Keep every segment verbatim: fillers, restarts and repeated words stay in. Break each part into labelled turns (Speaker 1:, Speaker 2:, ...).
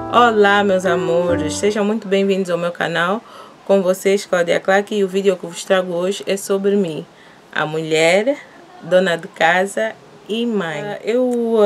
Speaker 1: Olá meus amores, sejam muito bem-vindos ao meu canal. Com vocês, Cláudia Clark, e o vídeo que eu vos trago hoje é sobre mim, a mulher, dona de casa e mãe. Uh, eu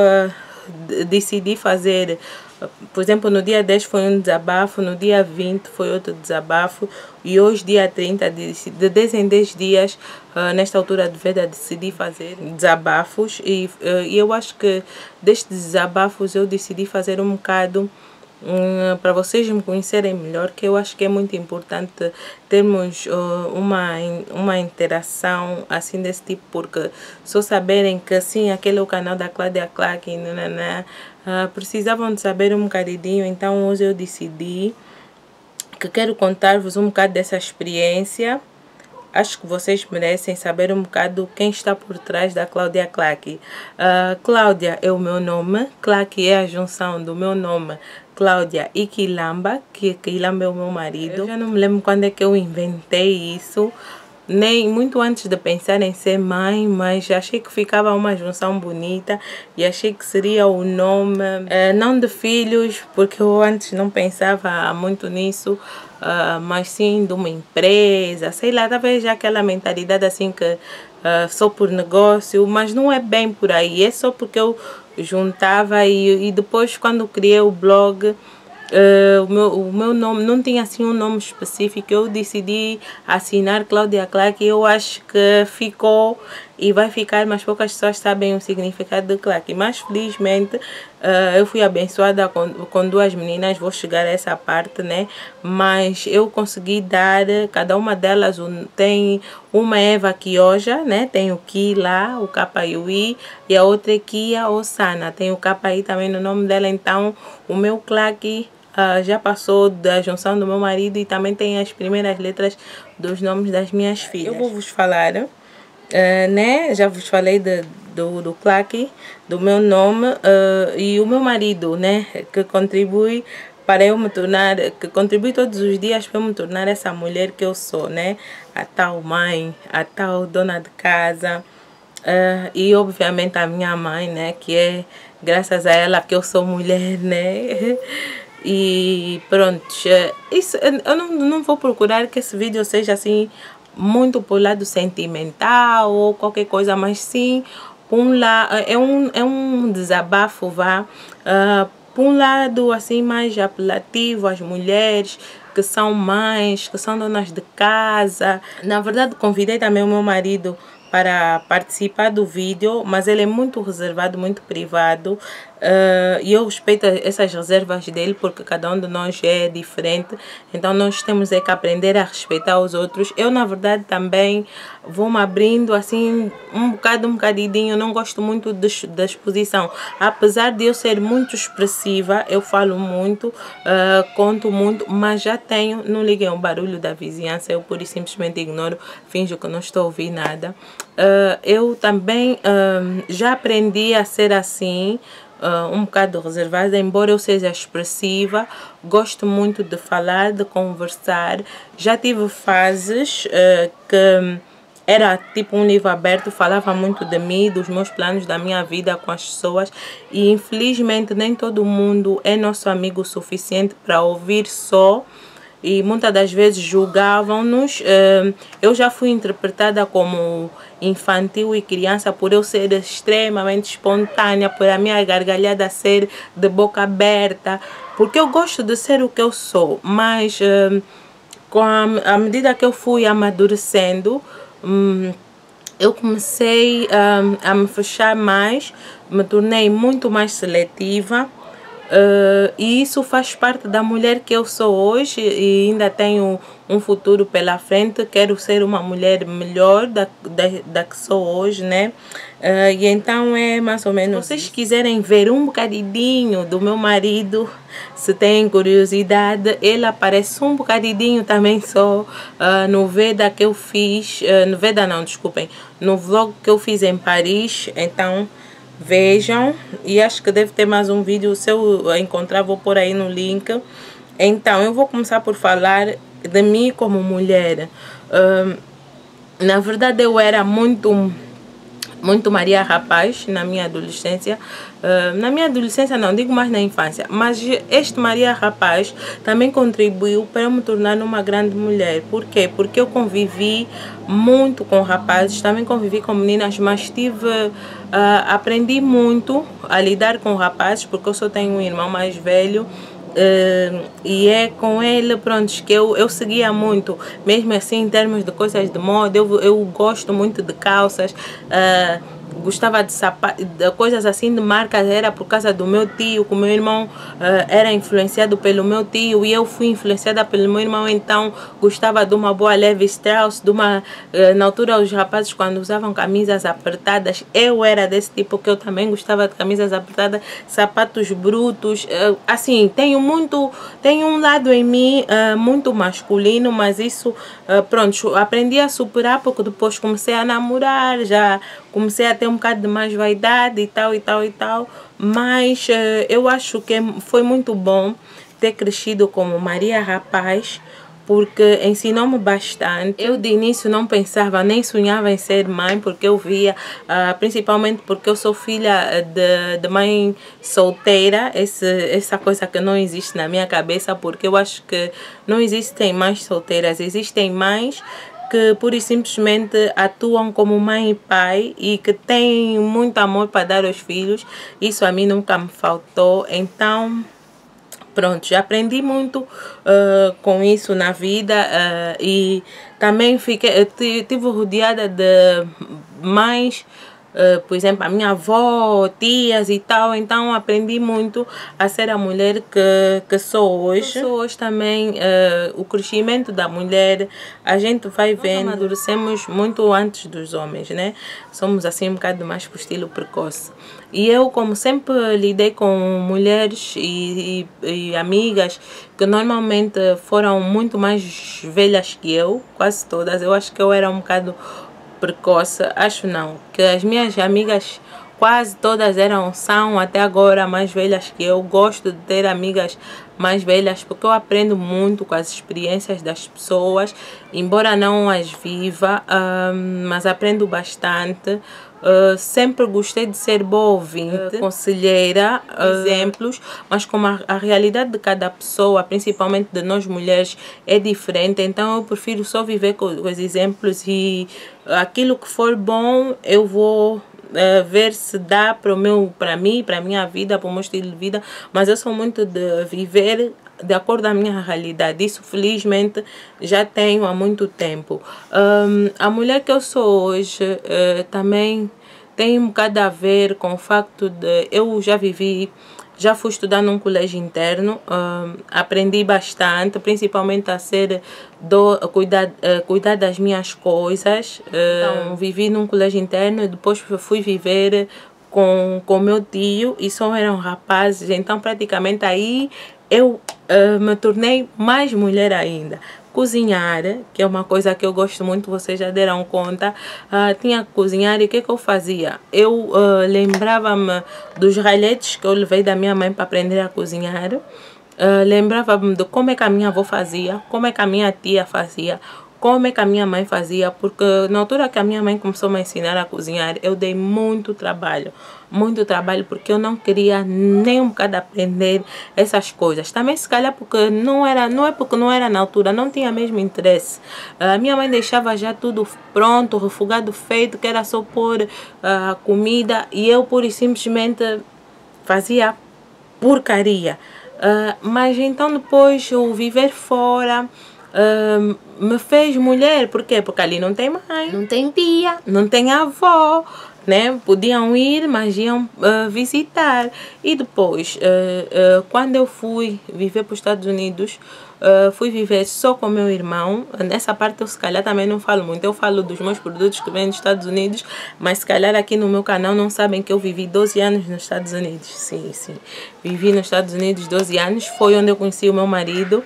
Speaker 1: uh, decidi fazer, uh, por exemplo, no dia dez foi um desabafo, no dia vinte foi outro desabafo e hoje, dia trinta, de, de dez em dez dias, uh, nesta altura de vida, decidi fazer desabafos e, uh, e eu acho que destes desabafos eu decidi fazer um bocado Um, para vocês me conhecerem melhor, que eu acho que é muito importante termos uh, uma, uma interação assim desse tipo, porque só saberem que assim aquele é o canal da Cláudia Clark, nanana, uh, precisavam de saber um bocadinho. Então hoje eu decidi que quero contar-vos um bocado dessa experiência. Acho que vocês merecem saber um bocado quem está por trás da Cláudia Clark. Uh, Cláudia é o meu nome, Clark é a junção do meu nome, Cláudia, e Quilamba, que Quilamba é o meu marido. Eu já não me lembro quando é que eu inventei isso, nem muito antes de pensar em ser mãe, mas achei que ficava uma junção bonita e achei que seria o nome, uh, não de filhos, porque eu antes não pensava muito nisso, uh, mas sim de uma empresa, sei lá, talvez já aquela mentalidade assim que uh, só por negócio, mas não é bem por aí, é só porque eu juntava e, e depois quando criei o blog, Uh, o, meu, o meu nome não tinha assim um nome específico, eu decidi assinar Cláudia Clark e eu acho que ficou e vai ficar, mas poucas pessoas sabem o significado de Clark. Mas felizmente uh, eu fui abençoada com, com duas meninas, vou chegar a essa parte, né? Mas eu consegui dar, cada uma delas um, tem uma Eva Kioja, né? Tem o Ki lá, o K e o I, e a outra é Kia Osana, tem o K aí também no nome dela. Então o meu Clark Uh, já passou da junção do meu marido e também tem as primeiras letras dos nomes das minhas filhas. Eu vou vos falar, uh, né? Já vos falei de, do, do Clark, do meu nome, uh, e o meu marido, né? Que contribui para eu me tornar, que contribui todos os dias para eu me tornar essa mulher que eu sou, né? A tal mãe, a tal dona de casa. Uh, e obviamente a minha mãe, né? Que é graças a ela que eu sou mulher, né? E pronto, isso, eu não, não vou procurar que esse vídeo seja assim muito por lado sentimental ou qualquer coisa, mas sim por um lado, é um, é um desabafo, vá, uh, por um lado assim mais apelativo às mulheres que são mães, que são donas de casa. Na verdade convidei também o meu marido para participar do vídeo, mas ele é muito reservado, muito privado, uh, e eu respeito essas reservas dele porque cada um de nós é diferente, então nós temos é que aprender a respeitar os outros. Eu na verdade também vou me abrindo assim um bocado, um bocadinho, não gosto muito de, da exposição, apesar de eu ser muito expressiva, eu falo muito, uh, conto muito, mas já tenho, não liguem o barulho da vizinhança, eu pura e simplesmente ignoro, finjo que não estou a ouvir nada. Uh, eu também uh, já aprendi a ser assim, uh, um bocado reservada, embora eu seja expressiva, gosto muito de falar, de conversar. Já tive fases uh, que era tipo um livro aberto, falava muito de mim, dos meus planos, da minha vida com as pessoas, e infelizmente nem todo mundo é nosso amigo o suficiente para ouvir só. E muitas das vezes julgavam-nos. Eu já fui interpretada como infantil e criança por eu ser extremamente espontânea, por a minha gargalhada ser de boca aberta, porque eu gosto de ser o que eu sou. Mas com a, à medida que eu fui amadurecendo, eu comecei a me fechar mais, me tornei muito mais seletiva. Uh, e isso faz parte da mulher que eu sou hoje e ainda tenho um futuro pela frente. Quero ser uma mulher melhor da, da, da que sou hoje, né? Uh, e então é mais ou menos. Se vocês quiserem ver um bocadinho do meu marido, se têm curiosidade, ele aparece um bocadinho também só uh, no Veda que eu fiz, uh, no Veda não, desculpem, no vlog que eu fiz em Paris. Então vejam, e acho que deve ter mais um vídeo, se eu encontrar vou pôr aí no link. Então eu vou começar por falar de mim como mulher. Uh, na verdade eu era muito muito Maria Rapaz na minha adolescência. Uh, na minha adolescência não, digo mais na infância. Mas este Maria Rapaz também contribuiu para eu me tornar uma grande mulher. Por quê? Porque eu convivi muito com rapazes, também convivi com meninas, mas tive, uh, aprendi muito a lidar com rapazes, porque eu só tenho um irmão mais velho. Uh, e é com ele, pronto, que eu, eu seguia muito, mesmo assim em termos de coisas de moda. Eu, eu gosto muito de calças, uh, gostava de sapatos, de coisas assim de marcas, era por causa do meu tio, que o meu irmão uh, era influenciado pelo meu tio e eu fui influenciada pelo meu irmão, então gostava de uma boa Levi Strauss, de uma, uh, na altura os rapazes quando usavam camisas apertadas, eu era desse tipo, que eu também gostava de camisas apertadas, sapatos brutos, uh, assim, tenho muito, tenho um lado em mim uh, muito masculino, mas isso, uh, pronto, aprendi a superar, porque depois comecei a namorar, já comecei a ter um bocado de mais vaidade e tal e tal e tal, mas uh, eu acho que foi muito bom ter crescido como Maria Rapaz, porque ensinou-me bastante. Eu de início não pensava, nem sonhava em ser mãe, porque eu via, uh, principalmente porque eu sou filha de, de mãe solteira, esse, essa coisa que não existe na minha cabeça, porque eu acho que não existem mães solteiras, existem mães que pura e simplesmente atuam como mãe e pai e que têm muito amor para dar aos filhos. Isso a mim nunca me faltou, então pronto, já aprendi muito uh, com isso na vida, uh, e também fiquei, tive rodeada de mães, uh, por exemplo, a minha avó, tias e tal, então aprendi muito a ser a mulher que, que sou hoje. Eu sou hoje também, uh, o crescimento da mulher, a gente vai vendo, nós amadurecemos muito antes dos homens, né? Somos assim um bocado mais pro estilo precoce. E eu, como sempre lidei com mulheres e, e, e amigas que normalmente foram muito mais velhas que eu, quase todas, eu acho que eu era um bocado precoce, acho não, que as minhas amigas quase todas eram, são até agora mais velhas que eu. Gosto de ter amigas mais velhas porque eu aprendo muito com as experiências das pessoas, embora não as viva, um, mas aprendo bastante. Uh, sempre gostei de ser boa ouvinte, uh, conselheira, uh, exemplos, mas como a, a realidade de cada pessoa, principalmente de nós mulheres, é diferente, então eu prefiro só viver com, com os exemplos, e aquilo que for bom eu vou uh, ver se dá para o meu, para mim, para a minha vida, para o meu estilo de vida, mas eu sou muito de viver de acordo com a minha realidade. Isso felizmente já tenho há muito tempo. Um, a mulher que eu sou hoje uh, também tem um bocado a ver com o facto de eu já vivi, já fui estudar num colégio interno, um, aprendi bastante, principalmente a ser, do, cuidar, uh, cuidar das minhas coisas. Uh, então, vivi num colégio interno e depois fui viver com o meu tio e só eram rapazes, então praticamente aí eu uh, me tornei mais mulher ainda. Cozinhar, que é uma coisa que eu gosto muito, vocês já deram conta, uh, tinha que cozinhar, e o que, que eu fazia? Eu uh, lembrava-me dos ralhetes que eu levei da minha mãe para aprender a cozinhar, uh, lembrava-me de como é que a minha avó fazia, como é que a minha tia fazia, como é que a minha mãe fazia, porque na altura que a minha mãe começou a me ensinar a cozinhar, eu dei muito trabalho, muito trabalho, porque eu não queria nem um bocado aprender essas coisas. Também se calhar porque não era, não é porque não era na altura, não tinha mesmo interesse. A minha mãe deixava já tudo pronto, refogado, feito, que era só pôr a comida, e eu pura e simplesmente fazia porcaria. Uh, mas então depois o viver fora Uh, me fez mulher. Por quê? Porque ali não tem mãe, não tem tia, não tem avó, né? Podiam ir, mas iam uh, visitar. E depois, uh, uh, quando eu fui viver para os Estados Unidos, uh, fui viver só com meu irmão. Nessa parte eu se calhar também não falo muito. Eu falo dos meus produtos que vêm dos Estados Unidos, mas se calhar aqui no meu canal não sabem que eu vivi doze anos nos Estados Unidos. Sim, sim. Vivi nos Estados Unidos doze anos. Foi onde eu conheci o meu marido.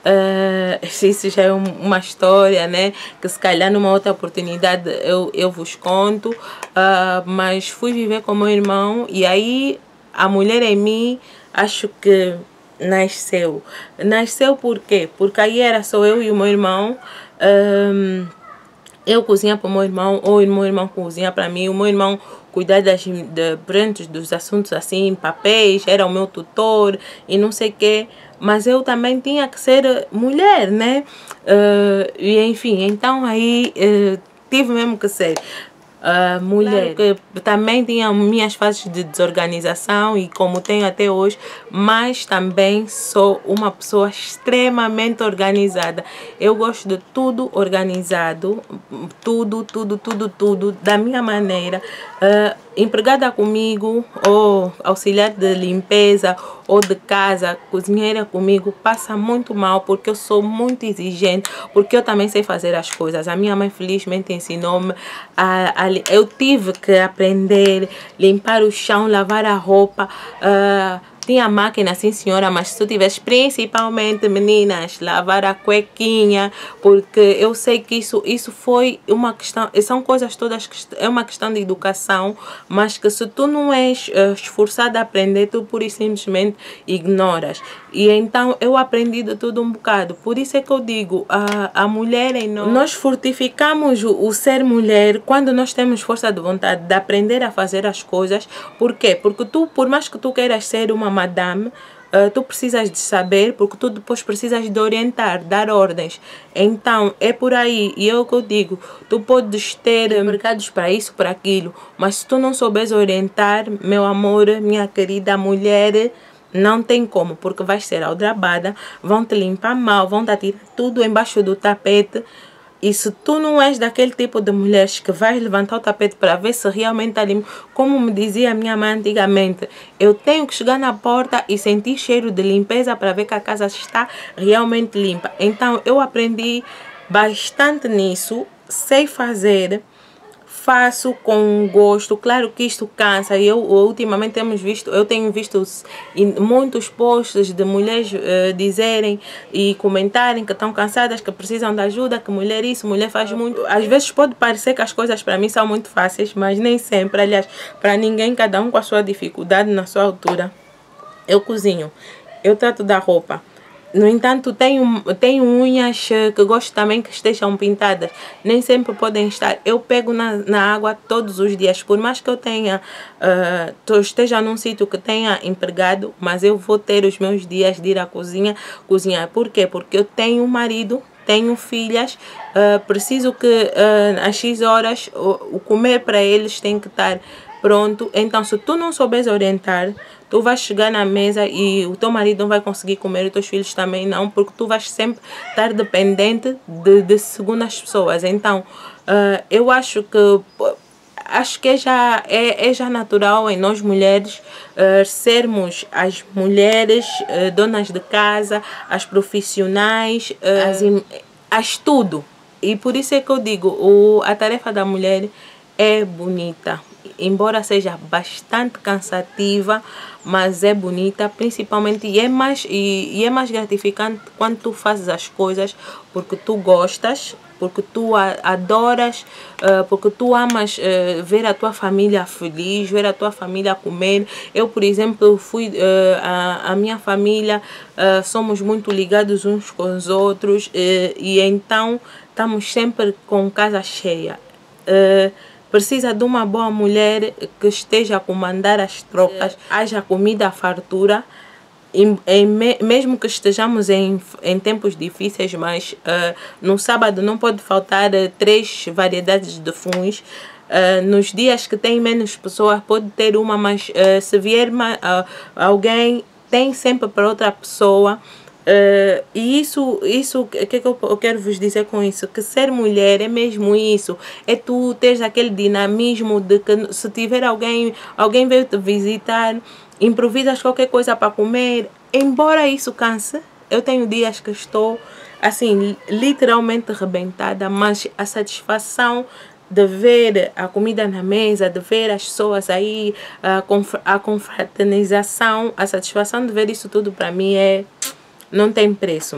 Speaker 1: Uh, isso já é um, uma história, né, que se calhar numa outra oportunidade eu, eu vos conto, uh, mas fui viver com meu irmão, e aí a mulher em mim acho que nasceu. Nasceu por quê? Porque aí era só eu e o meu irmão, um, eu cozinhar para o meu irmão, ou o meu irmão cozinhar para mim, o meu irmão cuidar das, de, pronto, dos assuntos assim, papéis, era o meu tutor e não sei o quê. Mas eu também tinha que ser mulher, né? Uh, e enfim, então aí uh, tive mesmo que ser uh, mulher. Claro que também tinha minhas fases de desorganização e como tenho até hoje, mas também sou uma pessoa extremamente organizada. Eu gosto de tudo organizado, tudo, tudo, tudo, tudo, da minha maneira. Uh, empregada comigo, ou auxiliar de limpeza, ou de casa, cozinheira comigo, passa muito mal porque eu sou muito exigente, porque eu também sei fazer as coisas. A minha mãe felizmente ensinou-me a, a... Eu tive que aprender, limpar o chão, lavar a roupa, uh, tinha máquina, sim senhora, mas se tu tivesse principalmente, meninas, lavar a cuequinha, porque eu sei que isso, isso foi uma questão, são coisas todas que é uma questão de educação, mas que se tu não és uh, esforçada a aprender, tu pura e simplesmente ignoras. E então eu aprendi de tudo um bocado, por isso é que eu digo, a, a mulher em nós, nós fortificamos o, o ser mulher quando nós temos força de vontade de aprender a fazer as coisas. Por quê? Porque tu, por mais que tu queiras ser uma madame, uh, tu precisas de saber, porque tu depois precisas de orientar, dar ordens. Então é por aí, e é o que eu digo, tu podes ter mercados para isso, para aquilo, mas se tu não souberes orientar, meu amor, minha querida mulher, não tem como, porque vais ser aldrabada, vão te limpar mal, vão te atirar tudo embaixo do tapete. E se tu não és daquele tipo de mulheres que vais levantar o tapete para ver se realmente está limpo, como me dizia a minha mãe antigamente, eu tenho que chegar na porta e sentir cheiro de limpeza para ver que a casa está realmente limpa. Então eu aprendi bastante nisso, sei fazer, faço com gosto. Claro que isto cansa, e eu ultimamente temos visto, eu tenho visto muitos posts de mulheres uh, dizerem e comentarem que estão cansadas, que precisam de ajuda, que mulher isso, mulher faz muito. Às vezes pode parecer que as coisas para mim são muito fáceis, mas nem sempre. Aliás, para ninguém, cada um com a sua dificuldade na sua altura. Eu cozinho, eu trato da roupa. No entanto, tenho, tenho unhas que gosto também que estejam pintadas. Nem sempre podem estar. Eu pego na, na água todos os dias. Por mais que eu tenha, uh, esteja num sítio que tenha empregado, mas eu vou ter os meus dias de ir à cozinha cozinhar. Por quê? Porque eu tenho um marido, tenho filhas, uh, preciso que uh, às X horas o, o comer para eles tem que estar pronto. Então, se tu não souberes orientar, tu vais chegar na mesa e o teu marido não vai conseguir comer, os teus filhos também não, porque tu vais sempre estar dependente de, de segundas pessoas. Então, uh, eu acho que acho que é já, é, é já natural em nós mulheres uh, sermos as mulheres uh, donas de casa, as profissionais, uh, as, as tudo. E por isso é que eu digo, o, a tarefa da mulher é bonita. Embora seja bastante cansativa, mas é bonita, principalmente, e é mais, e, e é mais gratificante quando tu fazes as coisas porque tu gostas, porque tu a, adoras, uh, porque tu amas uh, ver a tua família feliz, ver a tua família comer. Eu, por exemplo, fui, uh, a, a minha família, uh, somos muito ligados uns com os outros, uh, e então estamos sempre com casa cheia. Uh, Precisa de uma boa mulher que esteja a comandar as tropas, haja comida à fartura, e, e me, mesmo que estejamos em, em tempos difíceis, mas uh, no sábado não pode faltar uh, três variedades de funs. Uh, nos dias que tem menos pessoas, pode ter uma, mas uh, se vier uma, uh, alguém, tem sempre para outra pessoa. Uh, e isso, isso, o que, que eu, eu quero vos dizer com isso? Que ser mulher é mesmo isso. É tu teres aquele dinamismo de que se tiver alguém, alguém veio te visitar, improvisas qualquer coisa para comer. Embora isso canse, eu tenho dias que estou assim, literalmente arrebentada, mas a satisfação de ver a comida na mesa, de ver as pessoas aí, a, a confraternização, a satisfação de ver isso tudo para mim é... não tem preço.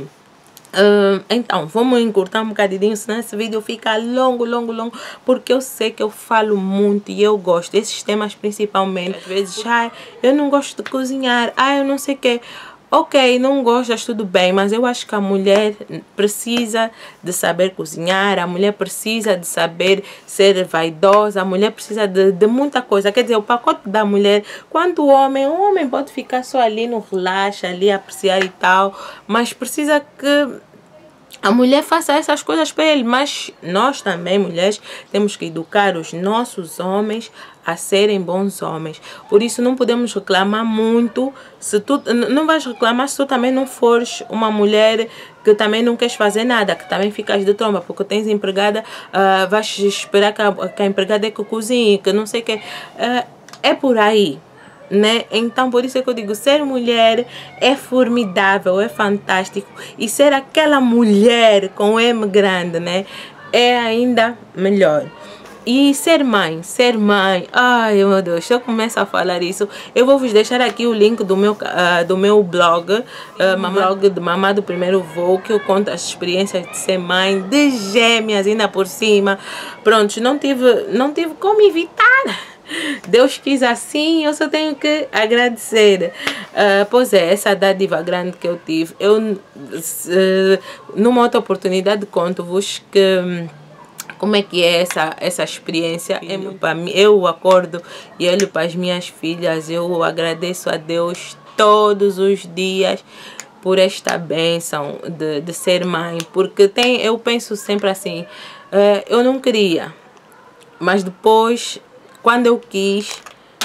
Speaker 1: Uh, então, vamos encurtar um bocadinho, senão esse vídeo fica longo, longo, longo, porque eu sei que eu falo muito e eu gosto desses temas principalmente. Às vezes, ah, eu não gosto de cozinhar, ah, eu não sei o quê. ok, não gostas, tudo bem, mas eu acho que a mulher precisa de saber cozinhar, a mulher precisa de saber ser vaidosa, a mulher precisa de, de muita coisa. Quer dizer, o pacote da mulher, quanto o homem, o homem pode ficar só ali no relaxa, ali apreciar e tal, mas precisa que a mulher faça essas coisas para ele. Mas nós também, mulheres, temos que educar os nossos homens a serem bons homens. Por isso não podemos reclamar muito. Se tu não vais reclamar se tu também não fores uma mulher que também não queres fazer nada, que também ficas de tromba, porque tens empregada, uh, vais esperar que a, que a empregada é que cozinhe, que não sei o que. Uh, é por aí. Né? Então por isso é que eu digo, ser mulher é formidável, é fantástico, e ser aquela mulher com M grande, né, é ainda melhor. E ser mãe, ser mãe, ai meu Deus, se eu começo a falar isso, eu vou vos deixar aqui o link do meu, uh, do meu blog, uh, uhum. blog de Mamá do Primeiro Voo, que eu conto as experiências de ser mãe, de gêmeas ainda por cima. Pronto, não tive, não tive como evitar. Deus quis assim, eu só tenho que agradecer. Uh, pois é, essa dádiva grande que eu tive. Eu, uh, numa outra oportunidade, conto-vos que como é que é essa, essa experiência. É muito, para mim, eu acordo e olho para as minhas filhas, eu agradeço a Deus todos os dias por esta bênção de, de ser mãe. Porque tem, eu penso sempre assim, uh, eu não queria, mas depois, quando eu quis,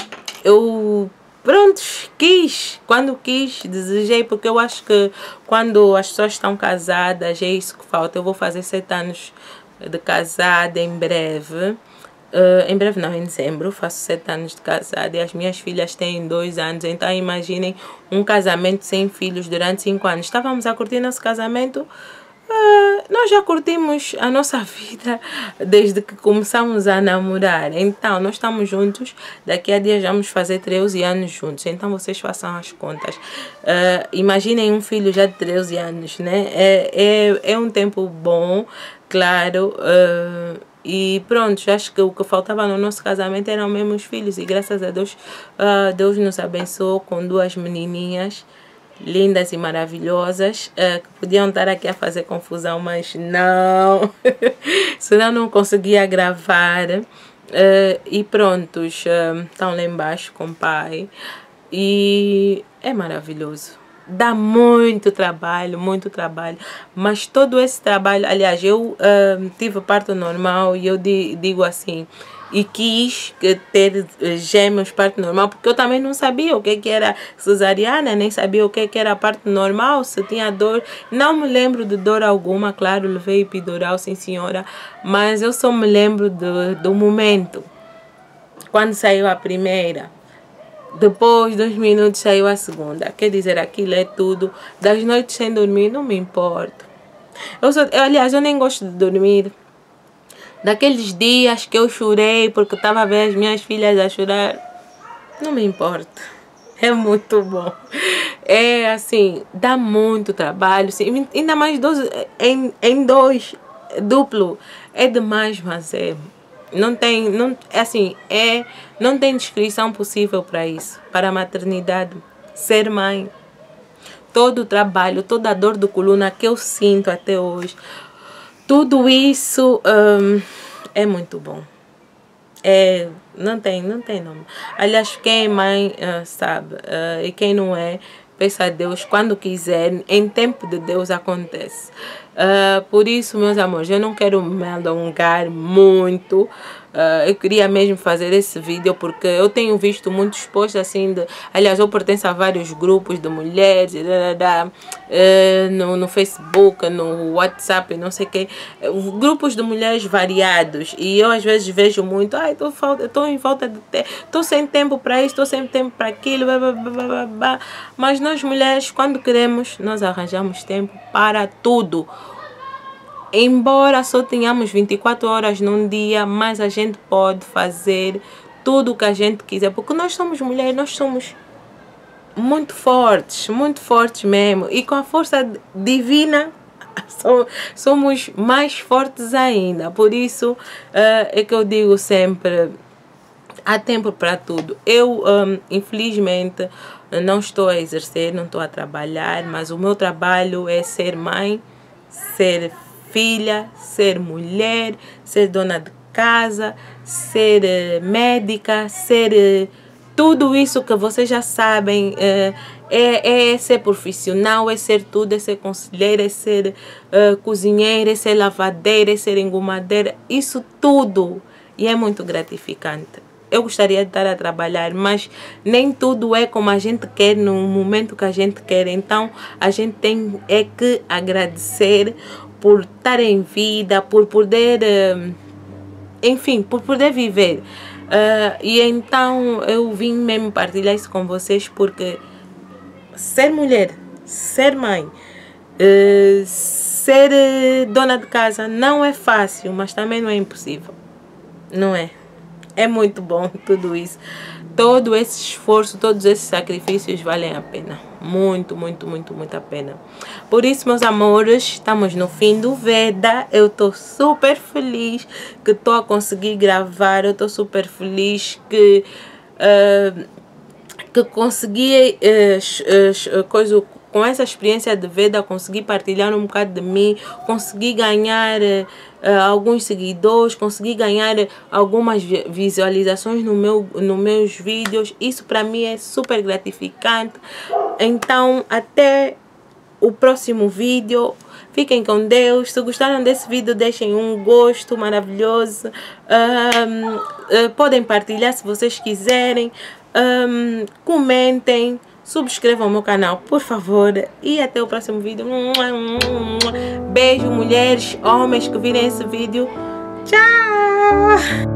Speaker 1: eu pronto, quis. Quando quis, desejei, porque eu acho que quando as pessoas estão casadas, é isso que falta. Eu vou fazer sete anos de casada em breve. Uh, em breve não, em dezembro, faço sete anos de casada e as minhas filhas têm dois anos. Então imaginem um casamento sem filhos durante cinco anos. Estávamos a curtir nosso casamento. Uh, nós já curtimos a nossa vida desde que começamos a namorar. Então nós estamos juntos, daqui a dias vamos fazer treze anos juntos. Então vocês façam as contas. Uh, imaginem um filho já de treze anos, né? É, é, é um tempo bom, claro. Uh, e pronto, acho que o que faltava no nosso casamento eram mesmo os filhos. E graças a Deus, uh, Deus nos abençoou com duas menininhas lindas e maravilhosas, uh, que podiam estar aqui a fazer confusão, mas não, senão não conseguia gravar. Uh, e prontos, uh, estão lá embaixo com o pai e é maravilhoso. Dá muito trabalho, muito trabalho, mas todo esse trabalho, aliás, eu uh, tive parto normal e eu di, digo assim, e quis ter gêmeos parto normal, porque eu também não sabia o que, que era cesariana, nem sabia o que, que era parto normal, se tinha dor. Não me lembro de dor alguma, claro, levei epidural, sim senhora, mas eu só me lembro do, do momento, quando saiu a primeira. Depois de uns minutos saiu a segunda. Quer dizer, aquilo é tudo. Das noites sem dormir, não me importa. Eu só, eu, aliás, eu nem gosto de dormir. Daqueles dias que eu chorei porque estava a ver as minhas filhas a chorar, não me importa. É muito bom. É assim, dá muito trabalho. Sim, ainda mais dois, em, em dois, duplo. É demais, mas é... Não tem, não, é assim, é, não tem descrição possível para isso, para a maternidade, ser mãe. Todo o trabalho, toda a dor de coluna que eu sinto até hoje, tudo isso um, é muito bom. É, não tem, não tem nome. Aliás, quem é mãe uh, sabe, uh, e quem não é, peça a Deus quando quiser, em tempo de Deus acontece. Uh, por isso, meus amores, eu não quero me alongar muito. Uh, eu queria mesmo fazer esse vídeo porque eu tenho visto muitos posts assim de... Aliás, eu pertenço a vários grupos de mulheres da, da, uh, no, no Facebook, no WhatsApp, não sei o que, uh, grupos de mulheres variados, e eu às vezes vejo muito, ai, estou em falta de tempo, estou sem tempo para isso, estou sem tempo para aquilo, blá, blá, blá, blá, blá. Mas nós mulheres, quando queremos, nós arranjamos tempo para tudo. Embora só tenhamos vinte e quatro horas num dia, mas a gente pode fazer tudo o que a gente quiser, porque nós somos mulheres, nós somos muito fortes, muito fortes mesmo, e com a força divina somos mais fortes ainda. Por isso uh, é que eu digo sempre, há tempo para tudo. Eu, um, infelizmente, não estou a exercer, não estou a trabalhar, mas o meu trabalho é ser mãe, ser filha, ser mulher, ser dona de casa, ser uh, médica, ser uh, tudo isso que vocês já sabem. Uh, é, é ser profissional, é ser tudo, é ser conselheira, é ser uh, cozinheira, é ser lavadeira, é ser engomadeira, isso tudo. E é muito gratificante. Eu gostaria de estar a trabalhar, mas nem tudo é como a gente quer no momento que a gente quer. Então a gente tem é que agradecer por estar em vida, por poder, enfim, por poder viver. Uh, e então eu vim mesmo partilhar isso com vocês, porque ser mulher, ser mãe, uh, ser dona de casa não é fácil, mas também não é impossível. Não é? É muito bom tudo isso. Todo esse esforço, todos esses sacrifícios valem a pena. Muito, muito, muito, muito a pena. Por isso, meus amores, estamos no fim do Veda. Eu estou super feliz que estou a conseguir gravar. Eu estou super feliz que, uh, que consegui uh, uh, coisa, com essa experiência de Veda, consegui partilhar um bocado de mim, consegui ganhar uh, uh, alguns seguidores, consegui ganhar algumas visualizações no meu, nos meus vídeos. Isso para mim é super gratificante. Então, até o próximo vídeo. Fiquem com Deus. Se gostaram desse vídeo, deixem um gosto maravilhoso. Um, uh, podem partilhar se vocês quiserem. Um, comentem. Subscrevam o meu canal, por favor. E até o próximo vídeo. Beijo, mulheres, homens que virem esse vídeo. Tchau!